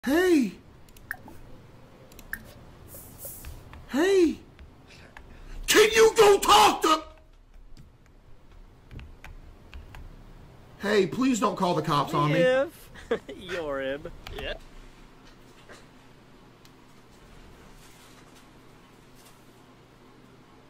Hey! Hey! Can you go talk to... Hey, please don't call the cops on me. If you're him. Yeah.